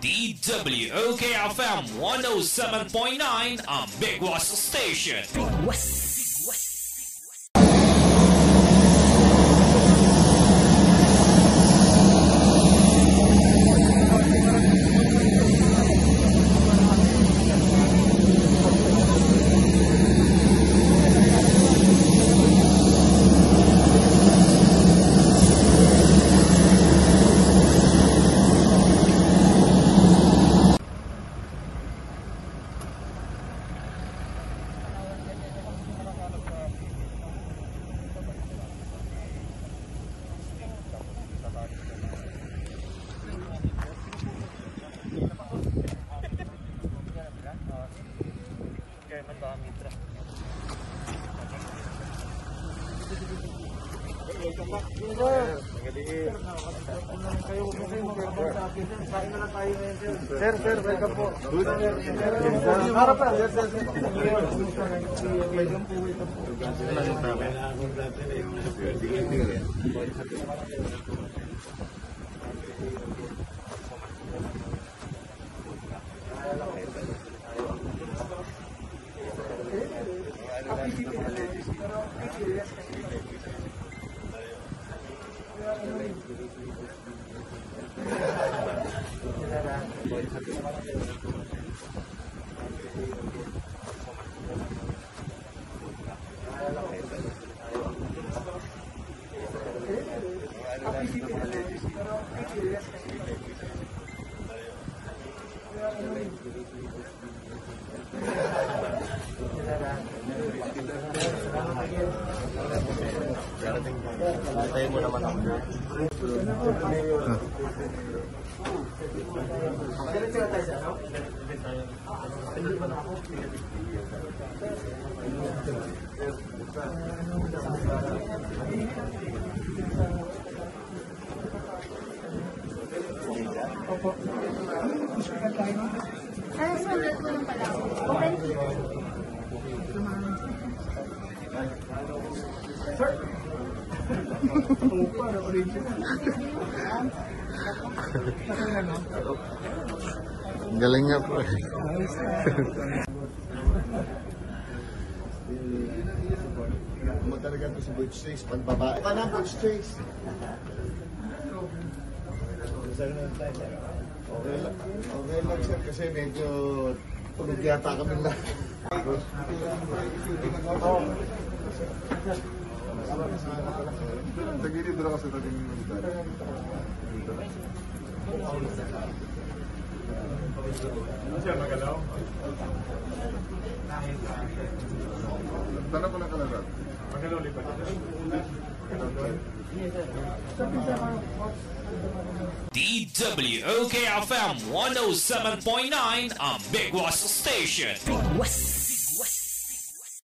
DWOKFM 107.9 ang Big Was Station. Sir, welcome po. Harap na, sir. Tayo mo naman ako. Sunod ko lang pala. Open. Sir? Galing nga po. Talaga ito sa Butch Trace, pagbabae. Ka na, Butch Trace. Okay lang, sir, kasi medyo tulog yata kami na. Tagilid na kasi tagilid mo dito. Siya magalaw? Tanong ko lang kalagat. Magalaw lipat. DWOKFM 107.9 ang Big Was Station.